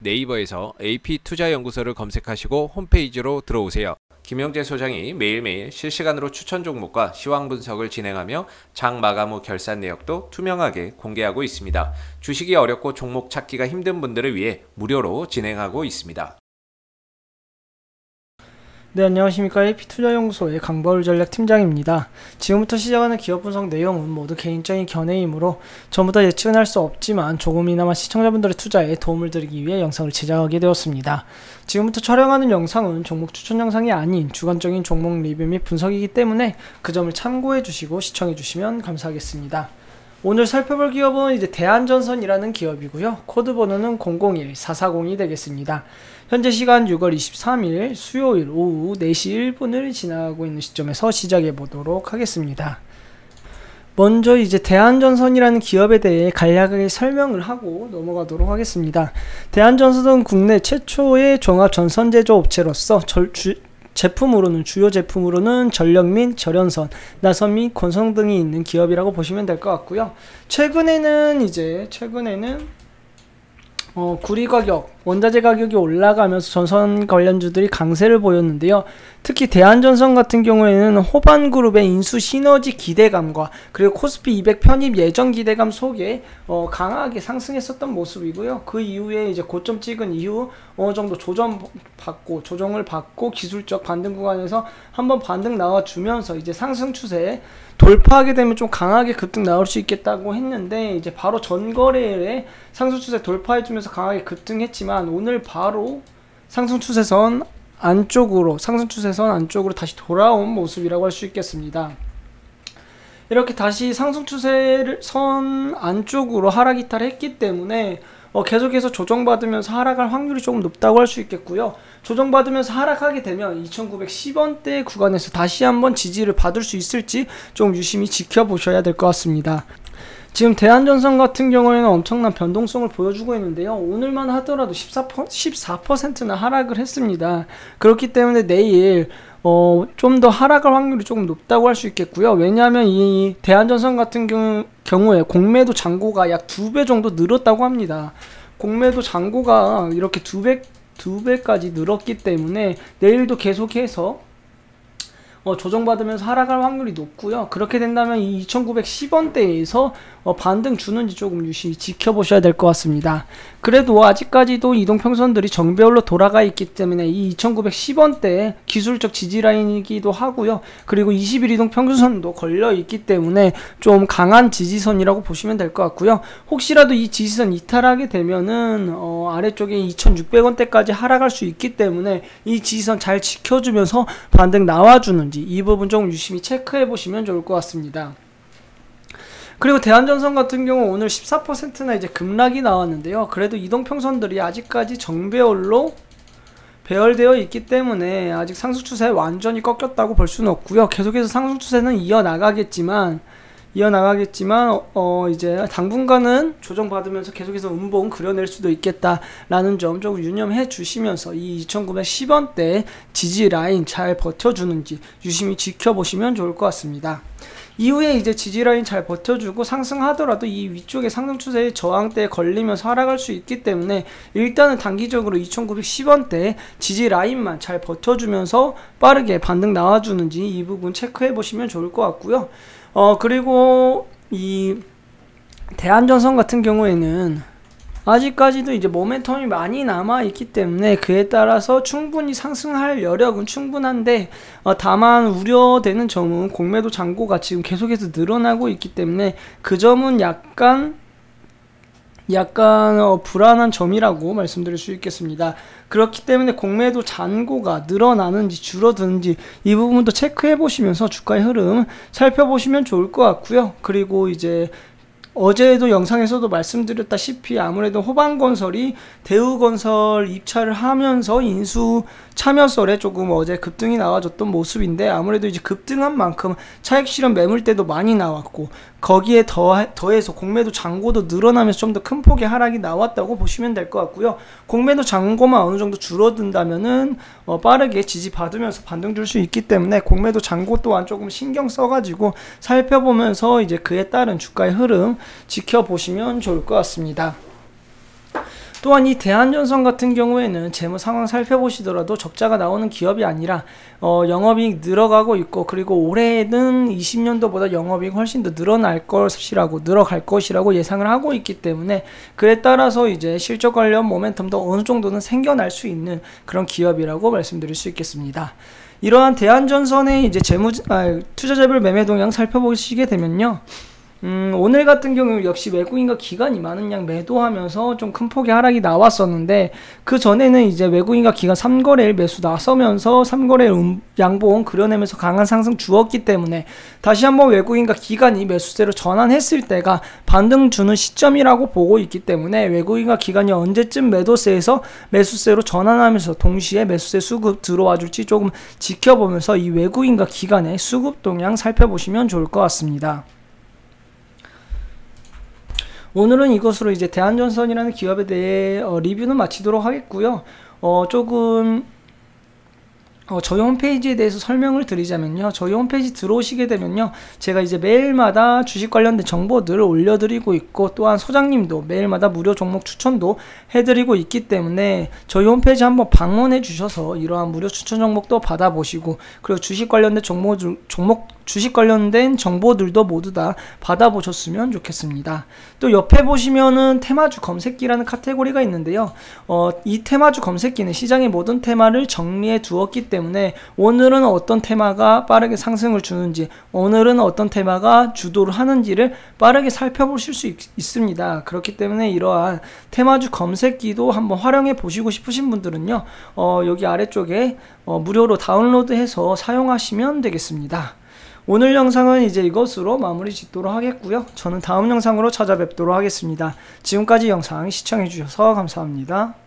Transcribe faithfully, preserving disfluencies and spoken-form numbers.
네이버에서 에이피투자연구소를 검색하시고 홈페이지로 들어오세요. 김영재 소장이 매일매일 실시간으로 추천 종목과 시황 분석을 진행하며 장 마감 후 결산 내역도 투명하게 공개하고 있습니다. 주식이 어렵고 종목 찾기가 힘든 분들을 위해 무료로 진행하고 있습니다. 네, 안녕하십니까. 에이피투자연구소의 강바울 전략팀장입니다. 지금부터 시작하는 기업 분석 내용은 모두 개인적인 견해이므로 전부터 예측은 할 수 없지만 조금이나마 시청자분들의 투자에 도움을 드리기 위해 영상을 제작하게 되었습니다. 지금부터 촬영하는 영상은 종목 추천 영상이 아닌 주관적인 종목 리뷰 및 분석이기 때문에 그 점을 참고해 주시고 시청해 주시면 감사하겠습니다. 오늘 살펴볼 기업은 이제 대한전선이라는 기업이고요. 코드 번호는 공공일 사사공이 되겠습니다. 현재 시간 유월 이십삼일 수요일 오후 네시 일분을 지나가고 있는 시점에서 시작해 보도록 하겠습니다. 먼저 이제 대한전선이라는 기업에 대해 간략하게 설명을 하고 넘어가도록 하겠습니다. 대한전선은 국내 최초의 종합전선제조 업체로서 절, 주, 제품으로는 주요 제품으로는 전력 및 절연선, 나선 및 권성 등이 있는 기업이라고 보시면 될 것 같고요. 최근에는 이제 최근에는 어, 구리 가격, 원자재 가격이 올라가면서 전선 관련주들이 강세를 보였는데요. 특히 대한전선 같은 경우에는 호반그룹의 인수 시너지 기대감과 그리고 코스피 이백 편입 예정 기대감 속에 어, 강하게 상승했었던 모습이고요. 그 이후에 이제 고점 찍은 이후 어느 정도 조정 받고 조정을 받고 기술적 반등 구간에서 한번 반등 나와주면서 이제 상승 추세에 돌파하게 되면 좀 강하게 급등 나올 수 있겠다고 했는데 이제 바로 전거래일에 상승 추세 돌파해주면서 강하게 급등했지만 오늘 바로 상승 추세선 안쪽으로 상승 추세선 안쪽으로 다시 돌아온 모습이라고 할 수 있겠습니다. 이렇게 다시 상승 추세선 안쪽으로 하락 이탈했기 때문에 어, 계속해서 조정받으면서 하락할 확률이 조금 높다고 할 수 있겠고요. 조정받으면서 하락하게 되면 이천구백십 원대 구간에서 다시 한번 지지를 받을 수 있을지 좀 유심히 지켜보셔야 될 것 같습니다. 지금 대한전선 같은 경우에는 엄청난 변동성을 보여주고 있는데요. 오늘만 하더라도 십사 퍼센트나 하락을 했습니다. 그렇기 때문에 내일 어, 좀 더 하락할 확률이 조금 높다고 할 수 있겠고요. 왜냐하면 이 대한전선 같은 경우, 경우에 공매도 잔고가 약 두 배 정도 늘었다고 합니다. 공매도 잔고가 이렇게 두 배, 두 배까지 늘었기 때문에 내일도 계속해서 어, 조정받으면서 하락할 확률이 높고요. 그렇게 된다면 이 이천구백십 원대에서 어, 반등 주는지 조금 유심히 지켜보셔야 될 것 같습니다. 그래도 아직까지도 이동평선들이 정배열로 돌아가 있기 때문에 이 이천구백십 원대 기술적 지지라인이기도 하고요. 그리고 이십 일 이동평균선도 걸려 있기 때문에 좀 강한 지지선이라고 보시면 될 것 같고요. 혹시라도 이 지지선 이탈하게 되면은 어, 아래쪽에 이천육백 원대까지 하락할 수 있기 때문에 이 지지선 잘 지켜주면서 반등 나와주는지 이 부분 좀 유심히 체크해 보시면 좋을 것 같습니다. 그리고 대한전선 같은 경우 오늘 십사 퍼센트나 이제 급락이 나왔는데요. 그래도 이동평선들이 아직까지 정배열로 배열되어 있기 때문에 아직 상승 추세에 완전히 꺾였다고 볼 수는 없고요. 계속해서 상승 추세는 이어나가겠지만 이어나가겠지만 어 이제 당분간은 조정받으면서 계속해서 음봉 그려낼 수도 있겠다라는 점 좀 유념해 주시면서 이 이천구백십 원대 지지 라인 잘 버텨주는지 유심히 지켜보시면 좋을 것 같습니다. 이후에 이제 지지라인 잘 버텨주고 상승하더라도 이 위쪽의 상승 추세의 저항대에 걸리면서 하락할 수 있기 때문에 일단은 단기적으로 이천구백십 원대 지지라인만 잘 버텨주면서 빠르게 반등 나와주는지 이 부분 체크해 보시면 좋을 것 같고요. 어 그리고 이 대한전선 같은 경우에는 아직까지도 이제 모멘텀이 많이 남아있기 때문에 그에 따라서 충분히 상승할 여력은 충분한데 어, 다만 우려되는 점은 공매도 잔고가 지금 계속해서 늘어나고 있기 때문에 그 점은 약간 약간 어, 불안한 점이라고 말씀드릴 수 있겠습니다. 그렇기 때문에 공매도 잔고가 늘어나는지 줄어드는지 이 부분도 체크해 보시면서 주가의 흐름 살펴보시면 좋을 것 같고요. 그리고 이제 어제도 영상에서도 말씀드렸다시피 아무래도 호반건설이 대우건설 입찰을 하면서 인수 참여설에 조금 어제 급등이 나와줬던 모습인데 아무래도 이제 급등한 만큼 차익 실현 매물대도 많이 나왔고 거기에 더, 더해서 공매도 잔고도 늘어나면서 좀 더 큰 폭의 하락이 나왔다고 보시면 될 것 같고요. 공매도 잔고만 어느 정도 줄어든다면은 어, 빠르게 지지받으면서 반등 줄 수 있기 때문에 공매도 잔고 또한 조금 신경 써가지고 살펴보면서 이제 그에 따른 주가의 흐름 지켜보시면 좋을 것 같습니다. 또한 이 대한전선 같은 경우에는 재무 상황 살펴보시더라도 적자가 나오는 기업이 아니라 어, 영업이익 늘어가고 있고, 그리고 올해는 이십 년도보다 영업이익 훨씬 더 늘어날 것이라고 늘어갈 것이라고 예상을 하고 있기 때문에, 그에 따라서 이제 실적 관련 모멘텀도 어느 정도는 생겨날 수 있는 그런 기업이라고 말씀드릴 수 있겠습니다. 이러한 대한전선의 이제 재무 아, 투자자별 매매 동향 살펴보시게 되면요. 음, 오늘 같은 경우 역시 외국인과 기관이 많은 양 매도하면서 좀 큰 폭의 하락이 나왔었는데, 그 전에는 이제 외국인과 기관 삼 거래일 매수 나서면서 삼 거래일 음, 양봉 그려내면서 강한 상승 주었기 때문에 다시 한번 외국인과 기관이 매수세로 전환했을 때가 반등 주는 시점이라고 보고 있기 때문에, 외국인과 기관이 언제쯤 매도세에서 매수세로 전환하면서 동시에 매수세 수급 들어와 줄지 조금 지켜보면서 이 외국인과 기관의 수급 동향 살펴보시면 좋을 것 같습니다. 오늘은 이것으로 이제 대한전선이라는 기업에 대해 어, 리뷰는 마치도록 하겠고요. 어, 조금 어, 저희 홈페이지에 대해서 설명을 드리자면요. 저희 홈페이지 들어오시게 되면요. 제가 이제 매일마다 주식 관련된 정보들을 올려드리고 있고, 또한 소장님도 매일마다 무료 종목 추천도 해드리고 있기 때문에 저희 홈페이지 한번 방문해 주셔서 이러한 무료 추천 종목도 받아보시고, 그리고 주식 관련된 종목, 종목 주식 관련된 정보들도 모두 다 받아보셨으면 좋겠습니다. 또 옆에 보시면은 테마주 검색기라는 카테고리가 있는데요. 어, 이 테마주 검색기는 시장의 모든 테마를 정리해 두었기 때문에 오늘은 어떤 테마가 빠르게 상승을 주는지, 오늘은 어떤 테마가 주도를 하는지를 빠르게 살펴보실 수 있, 있습니다. 그렇기 때문에 이러한 테마주 검색기도 한번 활용해 보시고 싶으신 분들은요. 어, 여기 아래쪽에 어, 무료로 다운로드해서 사용하시면 되겠습니다. 오늘 영상은 이제 이것으로 마무리 짓도록 하겠고요. 저는 다음 영상으로 찾아뵙도록 하겠습니다. 지금까지 영상 시청해 주셔서 감사합니다.